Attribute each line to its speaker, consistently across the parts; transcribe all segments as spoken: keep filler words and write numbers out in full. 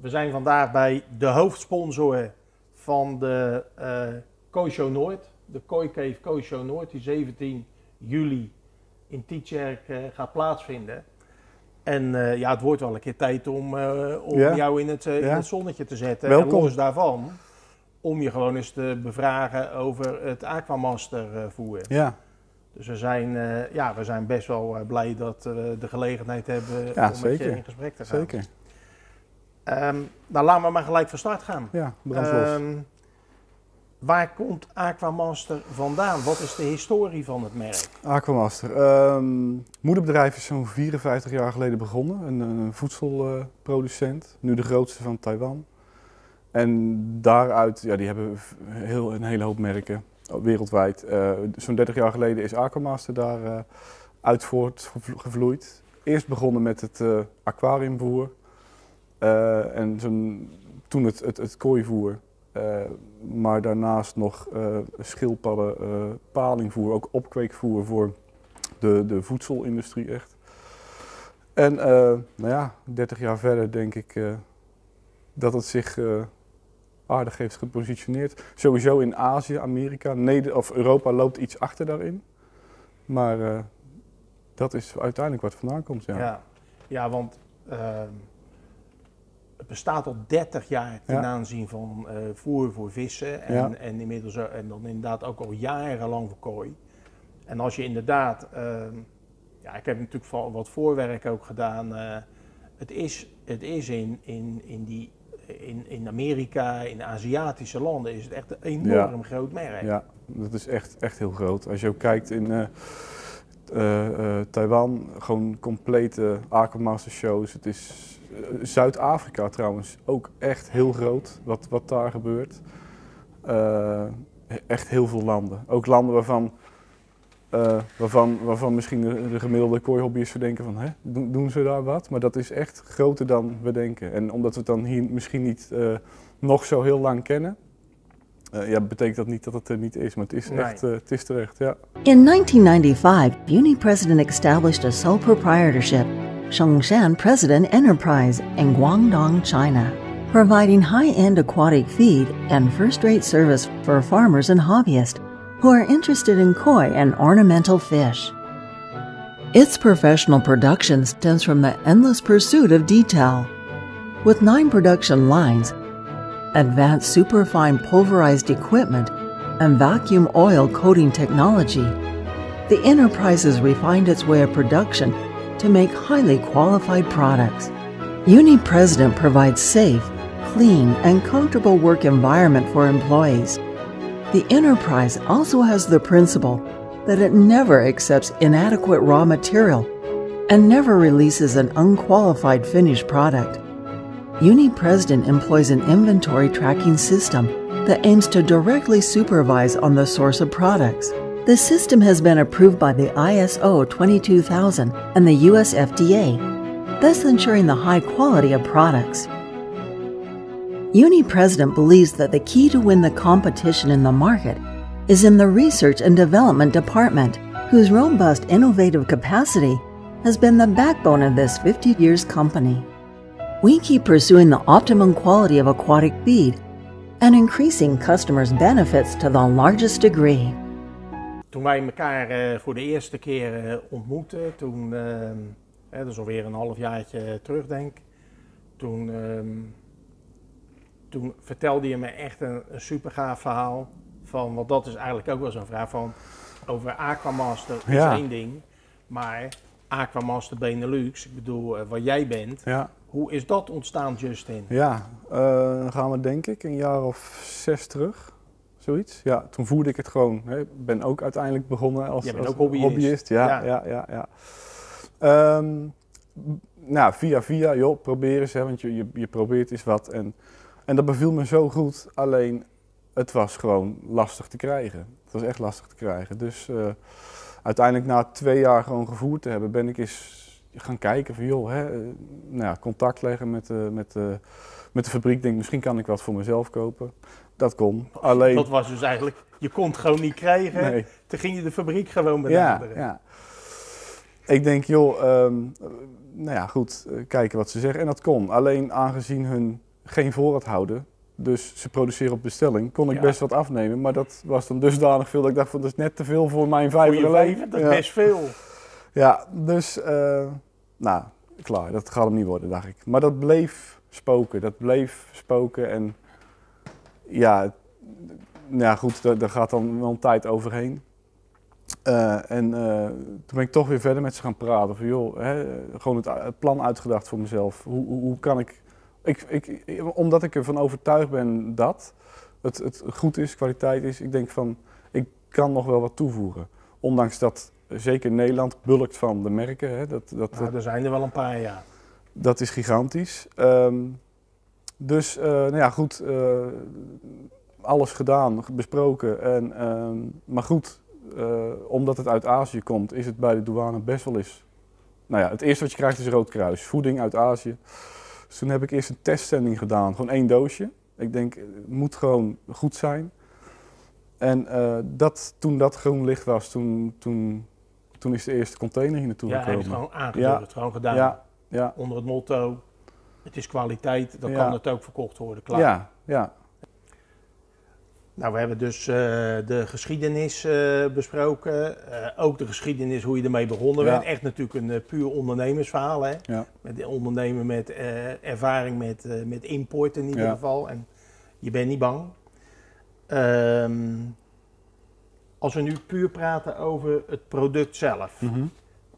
Speaker 1: We zijn vandaag bij de hoofdsponsor van de uh, Kooi Show Noord. De Koi Cave Kooi Show Noord, die zeventien juli in Tietjerk uh, gaat plaatsvinden. En uh, ja, het wordt wel een keer tijd om, uh, om ja. jou in het, uh, ja. in het zonnetje te zetten.
Speaker 2: Welkom.
Speaker 1: En los daarvan, om je gewoon eens te bevragen over het Aquamaster uh, voer.
Speaker 2: Ja.
Speaker 1: Dus we zijn, uh, ja, we zijn best wel uh, blij dat we de gelegenheid hebben
Speaker 2: ja,
Speaker 1: om
Speaker 2: zeker.
Speaker 1: met je in gesprek te gaan.
Speaker 2: Zeker.
Speaker 1: Um, nou, laten we maar gelijk van start gaan.
Speaker 2: Ja, brandlos.
Speaker 1: Um, waar komt Aquamaster vandaan? Wat is de historie van het merk?
Speaker 2: Aquamaster. Um, moederbedrijf is zo'n vierenvijftig jaar geleden begonnen. Een, een voedselproducent. Nu de grootste van Taiwan. En daaruit, ja, die hebben heel, een hele hoop merken wereldwijd. Uh, zo'n dertig jaar geleden is Aquamaster daar uh, uit voortgevloeid. Eerst begonnen met het uh, aquariumvoer. Uh, en zo'n, toen het, het, het kooivoer. Uh, maar daarnaast nog uh, schildpadden, uh, palingvoer, ook opkweekvoer voor de, de voedselindustrie echt. En uh, nou ja, dertig jaar verder denk ik uh, dat het zich uh, aardig heeft gepositioneerd. Sowieso in Azië, Amerika, Neder- of Europa loopt iets achter daarin. Maar uh, dat is uiteindelijk wat vandaan komt. Ja,
Speaker 1: ja, ja want uh, het bestaat al dertig jaar ten ja. aanzien van uh, voer voor vissen. En, ja. en, inmiddels, en dan inderdaad ook al jarenlang voor kooi. En als je inderdaad, uh, ja, ik heb natuurlijk wat voorwerk ook gedaan. Uh, het is, het is in, in, in, die, in, in Amerika, in de Aziatische landen, is het echt een enorm ja. groot merk.
Speaker 2: Ja, dat is echt, echt heel groot. Als je ook kijkt in uh, uh, uh, Taiwan, gewoon complete Aquamaster shows. Het is uh, Zuid-Afrika trouwens ook echt heel groot, wat, wat daar gebeurt. Uh, echt heel veel landen. Ook landen waarvan... Uh, waarvan, waarvan misschien de, de gemiddelde kooihobbyist verdenken van, hè, doen, doen ze daar wat? Maar dat is echt groter dan we denken. En omdat we het dan hier misschien niet uh, nog zo heel lang kennen, uh, ja, betekent dat niet dat het er niet is. Maar het is
Speaker 1: nee.
Speaker 2: echt, uh, het is terecht, ja.
Speaker 3: In nineteen ninety-five, Uni-President established a sole proprietorship, Zhongshan President Enterprise, in Guangdong, China, providing high-end aquatic feed and first-rate service for farmers and hobbyists who are interested in koi and ornamental fish. Its professional production stems from the endless pursuit of detail. With nine production lines, advanced superfine pulverized equipment, and vacuum oil coating technology, the enterprise has refined its way of production to make highly qualified products. Uni-President provides safe, clean, and comfortable work environment for employees. The enterprise also has the principle that it never accepts inadequate raw material and never releases an unqualified finished product. Uni-President employs an inventory tracking system that aims to directly supervise on the source of products. The system has been approved by the I S O twenty-two thousand and the U S F D A, thus ensuring the high quality of products. Uni-President believes that the key to win the competition in the market is in the research and development department, whose robust innovative capacity has been the backbone of this fifty years company. We keep pursuing the optimum quality of aquatic feed and increasing customers' benefits to the largest degree.
Speaker 1: Toen wij elkaar uh, voor de eerste keer uh, ontmoetten, toen, uh, hè, dat is alweer een halfjaartje terug denk ik, toen... Uh, Toen vertelde je me echt een, een super gaaf verhaal van, want dat is eigenlijk ook wel zo'n vraag van, over Aquamaster is
Speaker 2: ja.
Speaker 1: één ding, maar Aquamaster Benelux, ik bedoel uh, waar jij bent,
Speaker 2: ja.
Speaker 1: hoe is dat ontstaan, Justin?
Speaker 2: Ja, uh, dan gaan we denk ik een jaar of zes terug, zoiets. Ja, toen voerde ik het gewoon. Ik ben ook uiteindelijk begonnen als,
Speaker 1: bent
Speaker 2: als
Speaker 1: ook hobbyist.
Speaker 2: hobbyist. Ja, ja, ja. ja, ja. Um, nou, via via, joh, probeer eens, hè, want je, je, je probeert eens wat. En, En dat beviel me zo goed, alleen het was gewoon lastig te krijgen. Het was echt lastig te krijgen. Dus uh, uiteindelijk na twee jaar gewoon gevoerd te hebben, ben ik eens gaan kijken van joh, hè, uh, nou ja, contact leggen met, uh, met, uh, met de fabriek. Denk misschien kan ik wat voor mezelf kopen. Dat kon. Alleen...
Speaker 1: Dat was dus eigenlijk, je kon het gewoon niet krijgen. Nee. Toen ging je de fabriek gewoon benaderen.
Speaker 2: Ja, ja. Ik denk joh, um, nou ja goed, uh, kijken wat ze zeggen. En dat kon. Alleen aangezien hun geen voorraad houden. Dus ze produceren op bestelling. Kon ik
Speaker 1: Ja.
Speaker 2: best wat afnemen, maar dat was dan dusdanig veel dat ik dacht van dat is net te veel voor mijn vijf
Speaker 1: Voor je leven, dat is
Speaker 2: ja.
Speaker 1: best veel.
Speaker 2: Ja, dus uh, nou, klaar, dat gaat hem niet worden, dacht ik. Maar dat bleef spoken, dat bleef spoken en ja, ja goed, daar, daar gaat dan wel een tijd overheen. Uh, en uh, toen ben ik toch weer verder met ze gaan praten. Van joh, hè, gewoon het, het plan uitgedacht voor mezelf. Hoe, hoe, hoe kan ik, ik, ik, omdat ik ervan overtuigd ben dat het, het goed is, kwaliteit is. Ik denk van, ik kan nog wel wat toevoegen. Ondanks dat zeker Nederland bulkt van de merken. Hè, dat, dat,
Speaker 1: Nou, er zijn er wel een paar, ja.
Speaker 2: Dat is gigantisch. Um, dus, uh, nou ja, goed, uh, alles gedaan, besproken. En, um, maar goed. Uh, omdat het uit Azië komt, is het bij de douane best wel eens. Nou ja, het eerste wat je krijgt is Rood Kruis, voeding uit Azië. Dus toen heb ik eerst een testzending gedaan, gewoon één doosje. Ik denk, het moet gewoon goed zijn. En uh, dat, toen dat groen licht was, toen, toen, toen is de eerste container hier naartoe
Speaker 1: ja,
Speaker 2: gekomen.
Speaker 1: Ja, hij heeft het gewoon aangedurfd, ja. gewoon gedaan.
Speaker 2: Ja, ja.
Speaker 1: Onder het motto, het is kwaliteit, dan
Speaker 2: ja.
Speaker 1: kan het ook verkocht worden, klaar.
Speaker 2: Ja, ja.
Speaker 1: Nou, we hebben dus uh, de geschiedenis uh, besproken, uh, ook de geschiedenis hoe je ermee begonnen ja. bent. Echt natuurlijk een uh, puur ondernemersverhaal, hè?
Speaker 2: Ja.
Speaker 1: Met ondernemen met uh, ervaring met, uh, met import in ieder
Speaker 2: ja.
Speaker 1: geval en je bent niet bang. Um, als we nu puur praten over het product zelf,
Speaker 2: Mm-hmm.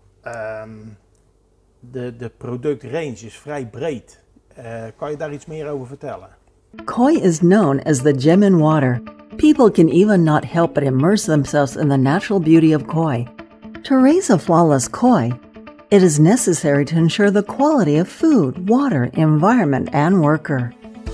Speaker 1: um, de, de productrange is vrij breed. Uh, kan je daar iets meer over vertellen?
Speaker 3: Koi is known as the gem in water. People can even not help but immerse themselves in the natural beauty of koi. To raise a flawless koi, it is necessary to ensure the quality of food, water, environment, and worker.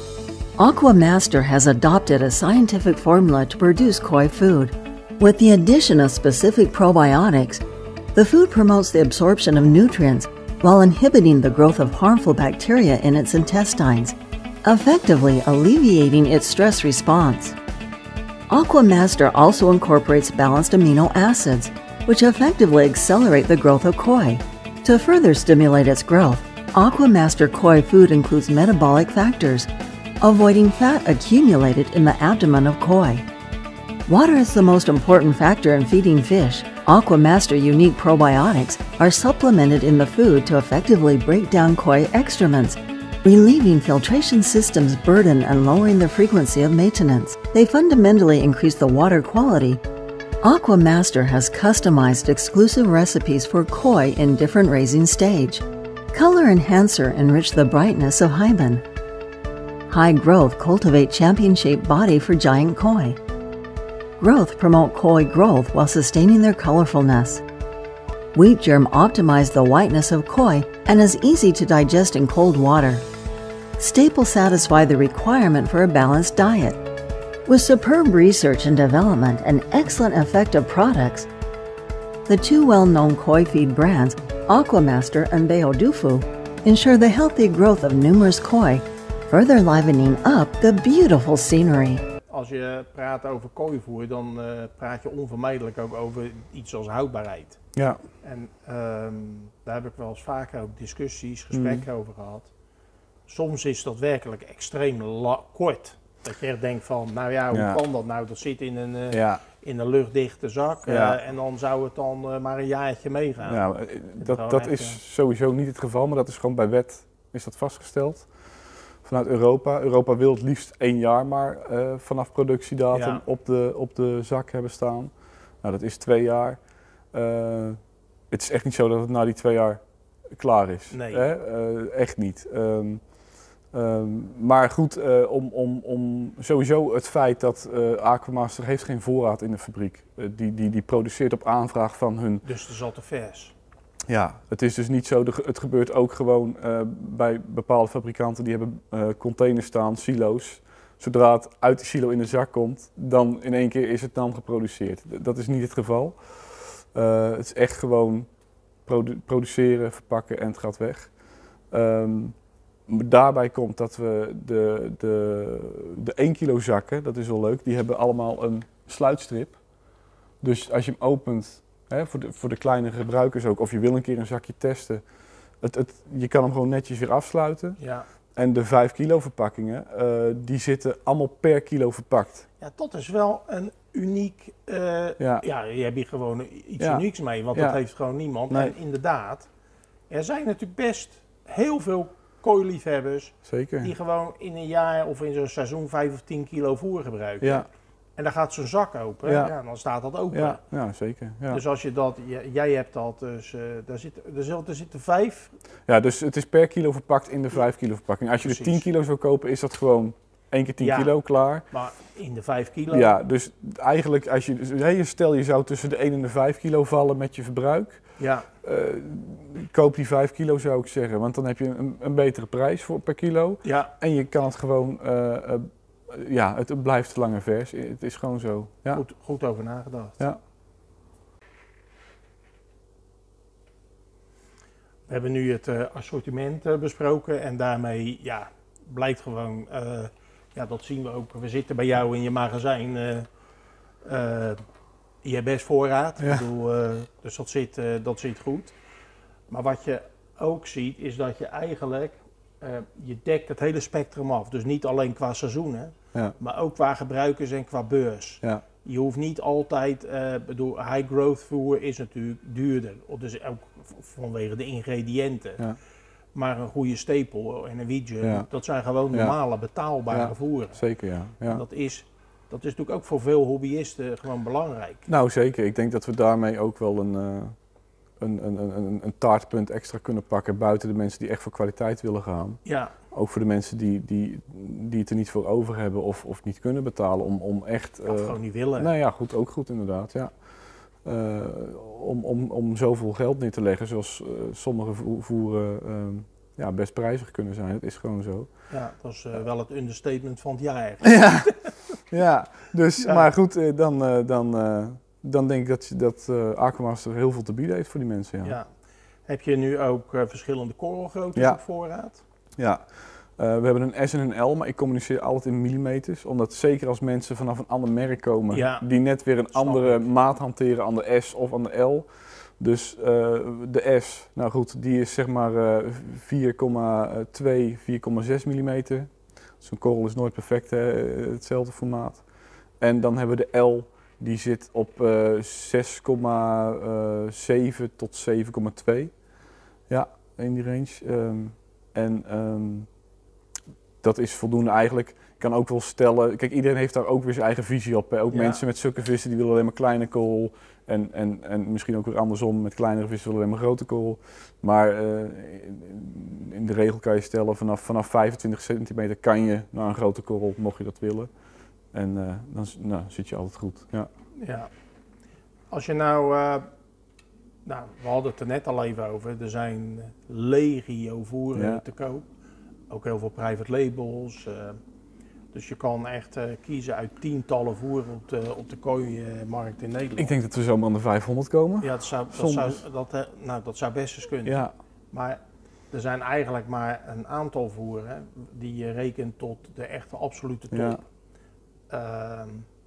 Speaker 3: Aquamaster has adopted a scientific formula to produce koi food. With the addition of specific probiotics, the food promotes the absorption of nutrients while inhibiting the growth of harmful bacteria in its intestines, effectively alleviating its stress response. Aquamaster also incorporates balanced amino acids, which effectively accelerate the growth of koi. To further stimulate its growth, Aquamaster koi food includes metabolic factors, avoiding fat accumulated in the abdomen of koi. Water is the most important factor in feeding fish. Aquamaster unique probiotics are supplemented in the food to effectively break down koi excrements, relieving filtration systems' burden and lowering the frequency of maintenance. They fundamentally increase the water quality. Aquamaster has customized exclusive recipes for koi in different raising stage. Color Enhancer enrich the brightness of hymen. High Growth cultivate champion-shaped body for giant koi. Growth promote koi growth while sustaining their colorfulness. Wheat germ optimize the whiteness of koi and is easy to digest in cold water. Staples satisfy the requirement for a balanced diet. With superb research and development and excellent effective products, the two well-known koi feed brands, Aquamaster and Beodufu, ensure the healthy growth of numerous koi, further livening up the beautiful scenery.
Speaker 1: Als je praat over kooivoer, dan uh, praat je onvermijdelijk ook over iets als houdbaarheid.
Speaker 2: Ja.
Speaker 1: En um, daar heb ik wel eens vaker ook discussies, gesprekken mm. over gehad. Soms is dat werkelijk extreem kort. Dat je echt denkt van, nou ja, hoe ja. kan dat nou? Dat zit in een, uh, ja. in een luchtdichte zak uh, ja. en dan zou het dan uh, maar een jaartje meegaan.
Speaker 2: Ja, dat, dat, dat is uh, sowieso niet het geval, maar dat is gewoon bij wet is dat vastgesteld. Vanuit Europa. Europa wil het liefst één jaar maar uh, vanaf productiedatum ja. op, de, op de zak hebben staan. Nou, dat is twee jaar. Uh, het is echt niet zo dat het na die twee jaar klaar is.
Speaker 1: Nee.
Speaker 2: Hè? Uh, echt niet. Um, um, maar goed, uh, om, om, om sowieso het feit dat uh, Aquamaster heeft geen voorraad in de fabriek. Uh, die, die, die produceert op aanvraag van hun...
Speaker 1: Dus het is al te vers.
Speaker 2: Ja, het is dus niet zo, de, het gebeurt ook gewoon uh, bij bepaalde fabrikanten die hebben uh, containers staan, silo's. Zodra het uit de silo in de zak komt, dan in één keer is het dan geproduceerd. Dat is niet het geval. Uh, het is echt gewoon produ produceren, verpakken en het gaat weg. Um, daarbij komt dat we de, de, de één kilo zakken, dat is wel leuk, die hebben allemaal een sluitstrip. Dus als je hem opent... He, voor, de, voor de kleine gebruikers ook, of je wil een keer een zakje testen. Het, het, je kan hem gewoon netjes weer afsluiten.
Speaker 1: Ja.
Speaker 2: En de vijf kilo verpakkingen, uh, die zitten allemaal per kilo verpakt.
Speaker 1: Ja, dat is wel een uniek, uh, ja. ja, je hebt hier gewoon iets ja. unieks mee, want ja. dat heeft gewoon niemand. Nee. En inderdaad, er zijn natuurlijk best heel veel kooiliefhebbers
Speaker 2: Zeker.
Speaker 1: die gewoon in een jaar of in zo'n seizoen vijf of tien kilo voer gebruiken.
Speaker 2: Ja.
Speaker 1: En dan gaat zo'n zak open, ja. Ja, dan staat dat open.
Speaker 2: Ja, ja zeker. Ja.
Speaker 1: Dus als je dat, jij hebt dat, dus uh, daar zitten, er zitten vijf.
Speaker 2: Ja, dus het is per kilo verpakt in de vijf kilo verpakking. Als je Precies. er tien kilo's wil kopen, is dat gewoon één keer tien ja, kilo klaar.
Speaker 1: Maar in de vijf kilo?
Speaker 2: Ja, dus eigenlijk als je, stel je zou tussen de één en de vijf kilo vallen met je verbruik.
Speaker 1: Ja.
Speaker 2: Uh, koop die vijf kilo zou ik zeggen, want dan heb je een, een betere prijs voor per kilo.
Speaker 1: Ja.
Speaker 2: En je kan het gewoon, uh, uh, ja, het blijft langer vers. Het is gewoon zo. Ja.
Speaker 1: Goed, goed over nagedacht.
Speaker 2: Ja.
Speaker 1: We hebben nu het uh, assortiment uh, besproken en daarmee ja, blijkt gewoon, uh, ja, dat zien we ook. We zitten bij jou in je magazijn. Uh, uh, Je hebt best voorraad, ja. ik bedoel, uh, dus dat zit, uh, dat zit goed. Maar wat je ook ziet is dat je eigenlijk, uh, je dekt het hele spectrum af. Dus niet alleen qua seizoenen,
Speaker 2: ja.
Speaker 1: maar ook qua gebruikers en qua beurs.
Speaker 2: Ja.
Speaker 1: Je hoeft niet altijd, uh, bedoel, high growth voer is natuurlijk duurder. Dus ook vanwege de ingrediënten.
Speaker 2: Ja.
Speaker 1: Maar een goede stapel en een wiegen,
Speaker 2: ja.
Speaker 1: dat zijn gewoon normale, ja. betaalbare
Speaker 2: ja.
Speaker 1: voeren.
Speaker 2: Zeker, ja. ja.
Speaker 1: En dat is... Dat is natuurlijk ook voor veel hobbyisten gewoon belangrijk.
Speaker 2: Nou zeker, ik denk dat we daarmee ook wel een, uh, een, een, een, een taartpunt extra kunnen pakken buiten de mensen die echt voor kwaliteit willen gaan.
Speaker 1: Ja.
Speaker 2: Ook voor de mensen die, die, die het er niet voor over hebben of, of niet kunnen betalen om, om echt...
Speaker 1: Uh, of gewoon niet willen.
Speaker 2: Nou ja, goed, ook goed inderdaad, ja. Uh, om, om, om zoveel geld neer te leggen zoals uh, sommige voeren uh, ja, best prijzig kunnen zijn, het is gewoon zo.
Speaker 1: Ja, dat is uh, wel het understatement van het jaar.
Speaker 2: Ja, ja, dus, ja. maar goed, uh, dan, uh, dan, uh, dan denk ik dat, dat uh, Aquamaster heel veel te bieden heeft voor die mensen. Ja.
Speaker 1: Ja. Heb je nu ook uh, verschillende korrelgroottes
Speaker 2: ja.
Speaker 1: op voorraad?
Speaker 2: Ja, uh, we hebben een S en een L, maar ik communiceer altijd in millimeters. Omdat zeker als mensen vanaf een ander merk komen, ja. die net weer een Snap andere ik. maat hanteren aan de S of aan de L. Dus uh, de S, nou goed, die is zeg maar uh, vier komma twee, vier komma zes millimeter. Zo'n korrel is nooit perfect, hè, hetzelfde formaat. En dan hebben we de L, die zit op uh, zes komma zeven tot zeven komma twee. Ja, in die range. Um, en um, dat is voldoende eigenlijk. Ik kan ook wel stellen, kijk, iedereen heeft daar ook weer zijn eigen visie op. Hè. Ook ja. mensen met zulke vissen die willen alleen maar kleine korrel. En, en, en misschien ook weer andersom, met kleinere vissen willen alleen maar grote korrel. Maar uh, in, in de regel kan je stellen, vanaf, vanaf vijfentwintig centimeter kan je naar een grote korrel, mocht je dat willen. En uh, dan nou, zit je altijd goed. Ja.
Speaker 1: Ja. Als je nou, uh, nou, we hadden het er net al even over, er zijn legio voeren ja. te koop. Ook heel veel private labels. Uh, Dus je kan echt uh, kiezen uit tientallen voeren op de, op de kooimarkt in Nederland.
Speaker 2: Ik denk dat we zomaar aan de vijfhonderd komen.
Speaker 1: Ja, dat zou, dat zou, dat, uh, nou, dat zou best eens kunnen.
Speaker 2: Ja.
Speaker 1: Maar er zijn eigenlijk maar een aantal voeren die je rekent tot de echte absolute top.
Speaker 2: Ja.
Speaker 1: Uh,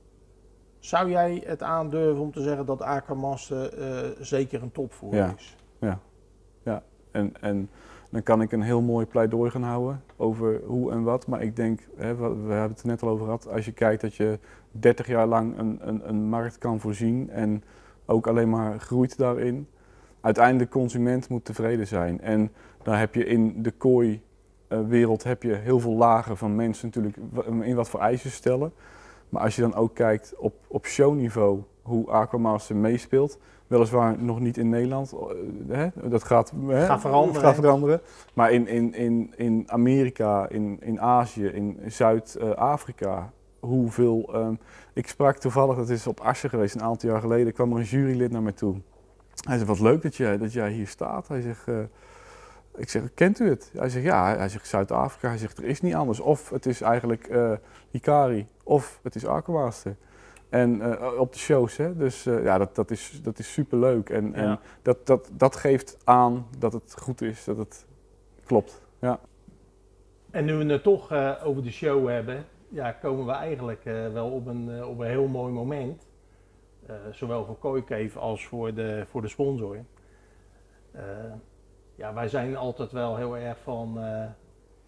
Speaker 1: zou jij het aandurven om te zeggen dat Aquamaster uh, zeker een topvoer
Speaker 2: ja.
Speaker 1: is?
Speaker 2: Ja, ja. En, en dan kan ik een heel mooi pleidooi gaan houden over hoe en wat. Maar ik denk, hè, we, we hebben het er net al over gehad, als je kijkt dat je dertig jaar lang een, een, een markt kan voorzien en ook alleen maar groeit daarin. Uiteindelijk de consument moet tevreden zijn. En daar heb je in de kooiwereld heb je heel veel lagen van mensen natuurlijk in wat voor eisen stellen. Maar als je dan ook kijkt op, op showniveau hoe Aquamaster meespeelt, weliswaar nog niet in Nederland, hè, dat gaat, hè,
Speaker 1: gaat, veranderen,
Speaker 2: gaat veranderen. Maar in, in, in, in Amerika, in, in Azië, in Zuid-Afrika, hoeveel... Um, ik sprak toevallig, dat is op Assen geweest een aantal jaar geleden, kwam er een jurylid naar mij toe. Hij zei, wat leuk dat jij, dat jij hier staat. Hij zegt, uh, ik zeg, kent u het? Hij zegt, ja. Hij zegt, Zuid-Afrika. Hij zegt, er is niet anders. Of het is eigenlijk uh, Hikari, of het is Aquamaster. En uh, op de shows, hè. Dus uh, ja, dat, dat, is, dat is superleuk. En, ja. en dat, dat, dat geeft aan dat het goed is, dat het klopt. Ja.
Speaker 1: En nu we het toch uh, over de show hebben, ja, komen we eigenlijk uh, wel op een, uh, op een heel mooi moment. Uh, zowel voor Kooicave als voor de, voor de sponsor. Uh, ja, wij zijn altijd wel heel erg van, uh, ja,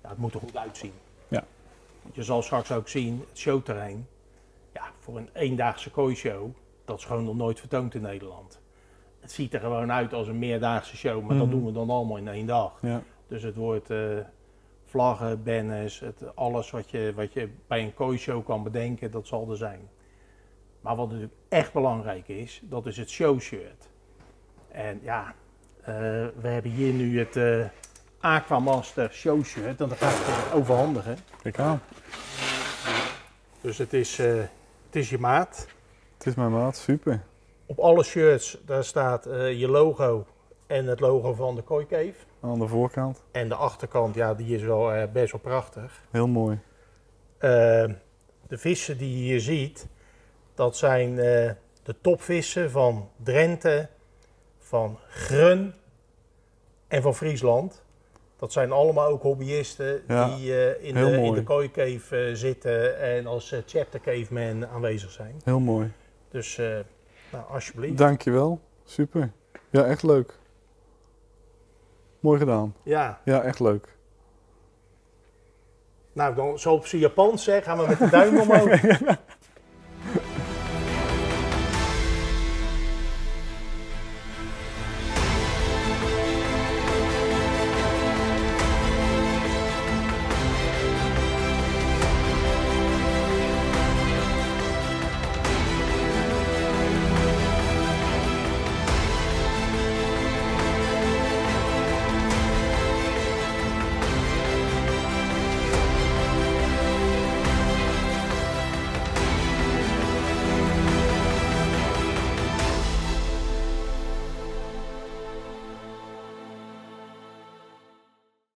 Speaker 1: het moet er goed uitzien.
Speaker 2: Ja.
Speaker 1: Want je zal straks ook zien, het showterrein, ja, voor een eendaagse kooishow, dat is gewoon nog nooit vertoond in Nederland. Het ziet er gewoon uit als een meerdaagse show, maar mm-hmm. dat doen we dan allemaal in één dag.
Speaker 2: Ja.
Speaker 1: Dus het wordt uh, vlaggen, banners, het, alles wat je, wat je bij een kooishow kan bedenken, dat zal er zijn. Maar wat natuurlijk echt belangrijk is, dat is het showshirt. En ja, uh, we hebben hier nu het uh, Aquamaster showshirt, en dat ga ik even overhandigen.
Speaker 2: Kijk aan.
Speaker 1: Dus het is, uh, het is je maat.
Speaker 2: Het is mijn maat, super.
Speaker 1: Op alle shirts, daar staat uh, je logo en het logo van de Koi Cave.
Speaker 2: Aan de voorkant.
Speaker 1: En de achterkant, ja, die is wel uh, best wel prachtig.
Speaker 2: Heel mooi.
Speaker 1: Uh, de vissen die je hier ziet, dat zijn uh, de topvissen van Drenthe, van Grun en van Friesland. Dat zijn allemaal ook hobbyisten ja, die uh, in, de, in de Koi Cave uh, zitten en als uh, chapter caveman aanwezig zijn.
Speaker 2: Heel mooi.
Speaker 1: Dus, uh, nou, alsjeblieft.
Speaker 2: Dankjewel. Super. Ja, echt leuk. Mooi gedaan.
Speaker 1: Ja.
Speaker 2: Ja, echt leuk.
Speaker 1: Nou, dan zo op zijn Japans zeg, gaan we met de duim omhoog.